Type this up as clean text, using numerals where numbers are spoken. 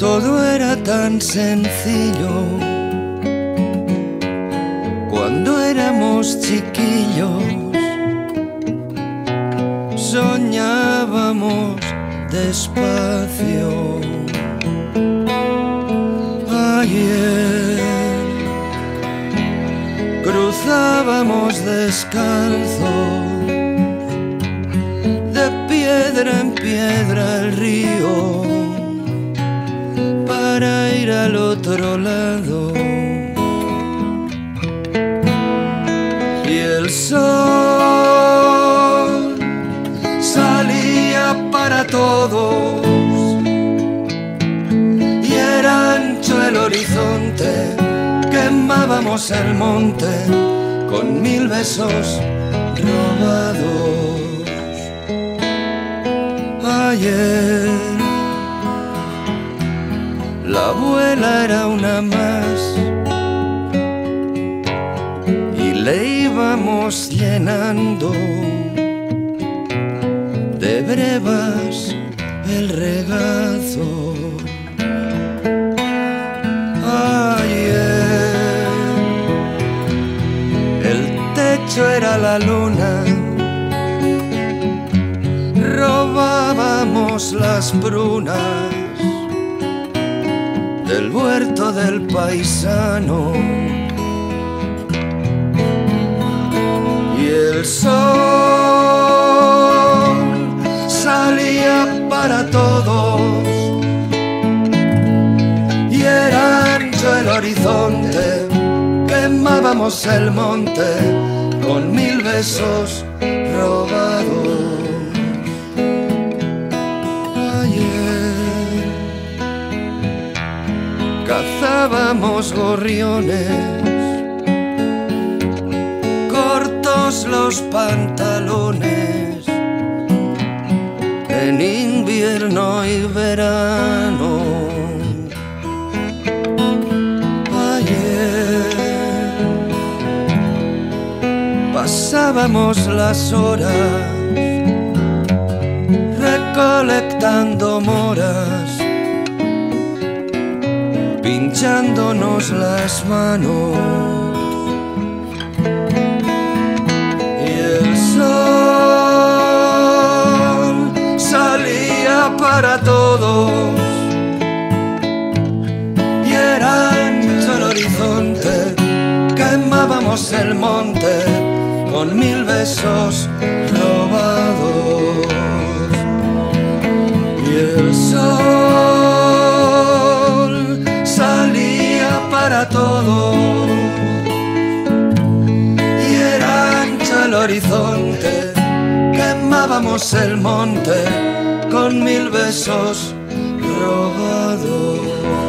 Todo era tan sencillo cuando éramos chiquillos. Soñábamos despacio. Ayer cruzábamos descalzos, de piedra en piedra el río, para ir al otro lado. Y el sol salía para todos, y era ancho el horizonte. Quemábamos el monte con 1000 besos robados. Ayer la abuela era una más, y le íbamos llenando de brevas el regazo. Ayer el techo era la luna, robábamos las prunas del huerto del paisano. Y el sol salía para todos, y era ancho el horizonte. Quemábamos el monte con 1000 besos robados. Ayer cazábamos gorriones, cortos los pantalones, en invierno y verano. Ayer pasábamos las horas recolectando moras, pinchándonos las manos. Y el sol salía para todos, y era ancho el horizonte. Quemábamos el monte con 1000 besos robados. Y el sol salía para todos, y era ancho el horizonte. Quemábamos el monte con 1000 besos robados.